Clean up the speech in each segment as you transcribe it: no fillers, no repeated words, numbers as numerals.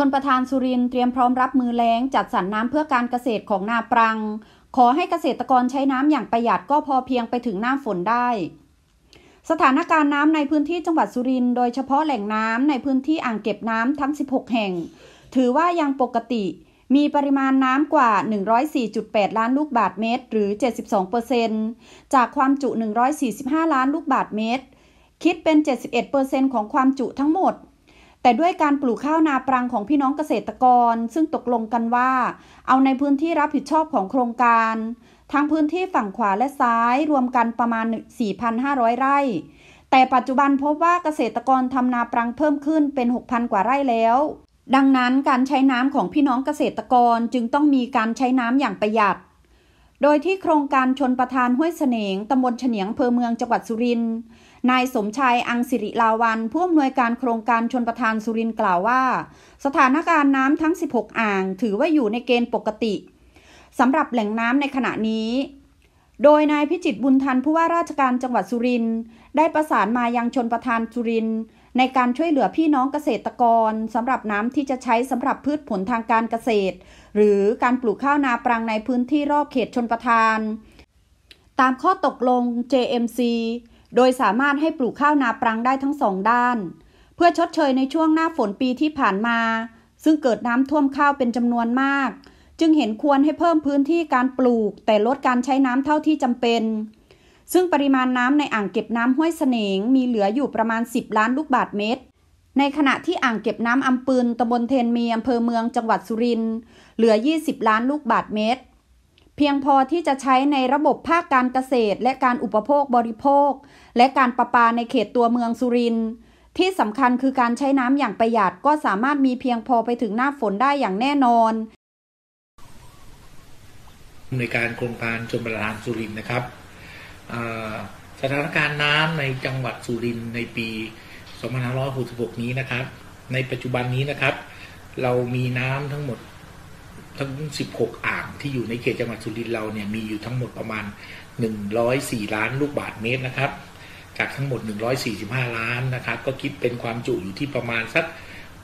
นประธานสุรินทร์เตรียมพร้อมรับมือแล้งจัดสรรน้ำเพื่อการเกษตรของนาปรังขอให้เกษตรกรใช้น้ำอย่างประหยัดก็พอเพียงไปถึงหน้าฝนได้สถานการณ์น้ำในพื้นที่จังหวัดสุรินทร์โดยเฉพาะแหล่งน้ำในพื้นที่อ่างเก็บน้ำทั้ง16แห่งถือว่ายังปกติมีปริมาณน้ำกว่า 104.8 ล้านลูกบาศก์เมตรหรือ 72% จากความจุ 145 ล้านลูกบาศก์เมตรคิดเป็น 71% ของความจุทั้งหมดแต่ด้วยการปลูกข้าวนาปรังของพี่น้องเกษตรกรซึ่งตกลงกันว่าเอาในพื้นที่รับผิดชอบของโครงการทั้งพื้นที่ฝั่งขวาและซ้ายรวมกันประมาณ 4,500 ไร่แต่ปัจจุบันพบว่าเกษตรกรทำนาปรังเพิ่มขึ้นเป็น 6,000 กว่าไร่แล้วดังนั้นการใช้น้ำของพี่น้องเกษตรกรจึงต้องมีการใช้น้ำอย่างประหยัดโดยที่โครงการชลประทานห้วยเสนงตำบลเฉนียงอำเภอเมืองจังหวัดสุรินทร์นายสมชายอังสิริลาวันผู้อำนวยการโครงการชลประทานสุรินทร์กล่าวว่าสถานการณ์น้ำทั้ง16อ่างถือว่าอยู่ในเกณฑ์ปกติสำหรับแหล่งน้ำในขณะนี้โดยนายพิจิตรบุญทันผู้ว่าราชการจังหวัดสุรินทร์ได้ประสานมายังชลประทานสุรินทร์ในการช่วยเหลือพี่น้องเกษตรกรสำหรับน้ำที่จะใช้สำหรับพืชผลทางการเกษตรหรือการปลูกข้าวนาปรังในพื้นที่รอบเขตชลประทานตามข้อตกลง JMC โดยสามารถให้ปลูกข้าวนาปรังได้ทั้งสองด้านเพื่อชดเชยในช่วงหน้าฝนปีที่ผ่านมาซึ่งเกิดน้ำท่วมข้าวเป็นจำนวนมากจึงเห็นควรให้เพิ่มพื้นที่การปลูกแต่ลดการใช้น้ำเท่าที่จำเป็นซึ่งปริมาณน้ำในอ่างเก็บน้ำห้วยเสนงมีเหลืออยู่ประมาณ10ล้านลูกบาศก์เมตรในขณะที่อ่างเก็บน้ำอำปืนตำบลเทนมีอำเภอเมืองจังหวัดสุรินทร์เหลือ20ล้านลูกบาศก์เมตรเพียงพอที่จะใช้ในระบบภาคการเกษตรและการอุปโภคบริโภคและการประปาในเขตตัวเมืองสุรินทร์ที่สำคัญคือการใช้น้ำอย่างประหยัดก็สามารถมีเพียงพอไปถึงหน้าฝนได้อย่างแน่นอนในการโครงการชลประทานสุรินทร์นะครับสถานการณ์น้ำในจังหวัดสุรินทร์ในปี2566นี้นะครับในปัจจุบันนี้นะครับเรามีน้ำทั้งหมดทั้ง16อ่างที่อยู่ในเขตจังหวัดสุรินทร์เราเนี่ยมีอยู่ทั้งหมดประมาณ104ล้านลูกบาศก์เมตรนะครับจากทั้งหมด145ล้านนะครับก็คิดเป็นความจุอยู่ที่ประมาณสัก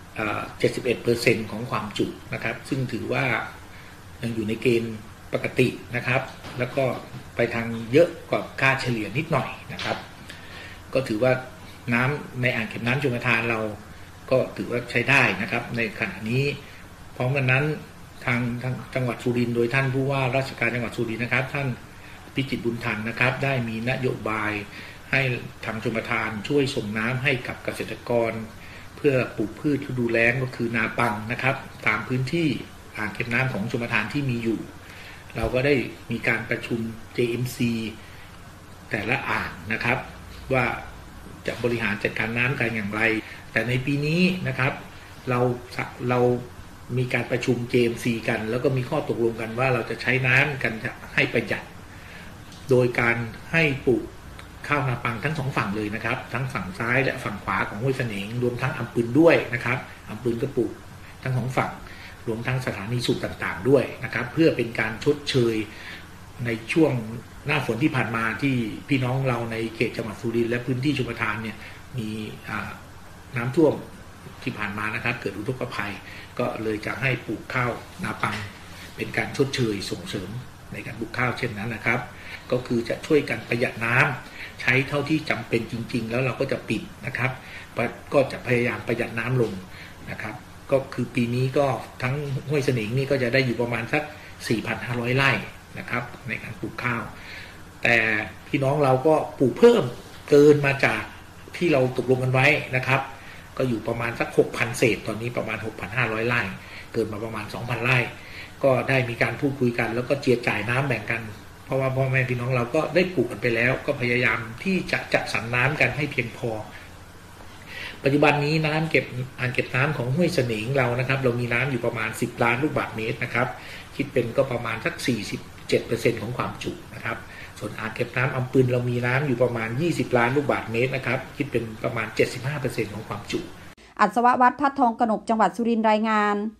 71% ของความจุนะครับซึ่งถือว่ายังอยู่ในเกณฑ์ปกตินะครับแล้วก็ไปทางเยอะกว่าค่าเฉลี่ยนิดหน่อยนะครับก็ถือว่าน้ำในอ่างเก็บน้ำชลประทานเราก็ถือว่าใช้ได้นะครับในขณะนี้พร้อมกันนั้นทางจังหวัดสุรินทร์โดยท่านผู้ว่าราชการจังหวัดสุรินทร์นะครับท่านพิจิตรบุญทันนะครับได้มีนโยบายให้ทางชลประทานช่วยส่งน้ำให้กับเกษตรกรเพื่อปลูกพืชฤดูแล้งก็คือนาปังนะครับตามพื้นที่อ่างเก็บน้ำของชลประทานที่มีอยู่เราก็ได้มีการประชุม JMC แต่ละอ่างนะครับว่าจะบริหารจัดการน้ำกันอย่างไรแต่ในปีนี้นะครับเรามีการประชุม JMC กันแล้วก็มีข้อตกลงกันว่าเราจะใช้น้ำกันให้ประหยัดโดยการให้ปลูกข้าวนาปังทั้งสองฝั่งเลยนะครับทั้งฝั่งซ้ายและฝั่งขวาของห้วยเสนงรวมทั้งอำปืนด้วยนะครับอำปืนก็ปลูกทั้งสองฝั่งรวมทั้งสถานีสูบต่างๆด้วยนะครับเพื่อเป็นการชดเชยในช่วงหน้าฝนที่ผ่านมาที่พี่น้องเราในเขตจังหวัดสุรินทร์และพื้นที่ชลประทานเนี่ยมีน้ำท่วมที่ผ่านมานะครับเกิดอุทกภัยก็เลยจะให้ปลูกข้าวนาปังเป็นการชดเชยส่งเสริมในการปลูกข้าวเช่นนั้นนะครับก็คือจะช่วยกันประหยัดน้ำใช้เท่าที่จำเป็นจริงๆแล้วเราก็จะปิดนะครับก็จะพยายามประหยัดน้ำลงนะครับก็คือปีนี้ก็ทั้งห้วยเสนงนี่ก็จะได้อยู่ประมาณสัก 4,500 ไร่นะครับในการปลูกข้าวแต่พี่น้องเราก็ปลูกเพิ่มเกินมาจากที่เราตกลงกันไว้นะครับก็อยู่ประมาณสัก 6,000 เศษตอนนี้ประมาณ 6,500 ไร่เกินมาประมาณ 2,000 ไร่ก็ได้มีการพูดคุยกันแล้วก็เจียดจ่ายน้ำแบ่งกันเพราะว่าพ่อแม่พี่น้องเราก็ได้ปลูกกันไปแล้วก็พยายามที่จะจัดสรรน้ำกันให้เพียงพอปัจจุบันนี้น้ำอ่างเก็บน้ำของห้วยเสนงเรานะครับเรามีน้ำอยู่ประมาณ10ล้านลูกบาศก์เมตรนะครับคิดเป็นก็ประมาณสัก 47% ของความจุนะครับส่วนอ่างเก็บน้ำอำปืนเรามีน้ำอยู่ประมาณ20ล้านลูกบาศก์เมตรนะครับคิดเป็นประมาณ 75% ของความจุอัศววัฒน์ พัฒทองกนกจังหวัดสุรินทร์รายงาน